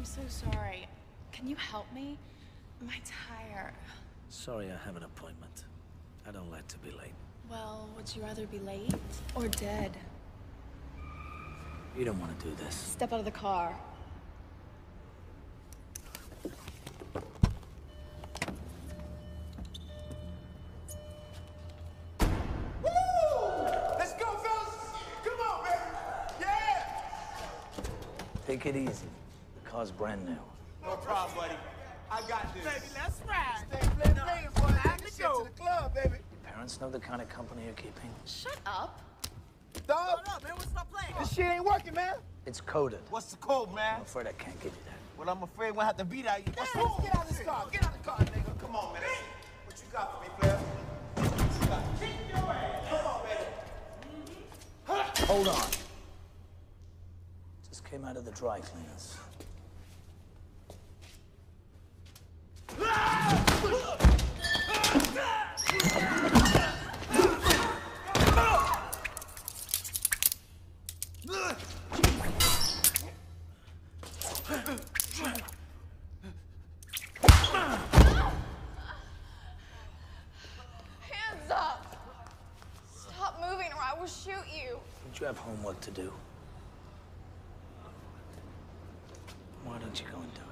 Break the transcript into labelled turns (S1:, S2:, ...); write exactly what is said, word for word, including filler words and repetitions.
S1: I'm so sorry. Can you help me? My tire.
S2: Sorry, I have an appointment. I don't like to be late.
S1: Well, would you rather be late or dead?
S2: You don't want to do this.
S1: Step out of the car.
S2: Take it easy. The car's brand new.
S3: No problem, buddy. I got this.
S4: Baby, let's ride.
S3: Stay flip playing for it. Take this shit to the club, baby.
S2: Parents know the kind of company you're keeping?
S1: Shut up.
S3: Dog,
S4: Hold up, man. What's my plan?
S3: this shit ain't working, man.
S2: It's coded.
S3: What's the code, man?
S2: I'm afraid I can't give you that.
S3: Well, I'm afraid we'll have to beat out you. What's wrong? Get out of this car. Get out of the car, nigga. Come on, man. What you got for me, player? What you got? Kick your ass. Come on, baby.
S2: Hold on. Just came out of the dry cleaners.
S1: Hands up! Stop moving or I will shoot you.
S2: Don't you have homework to do? Why don't you go and do it?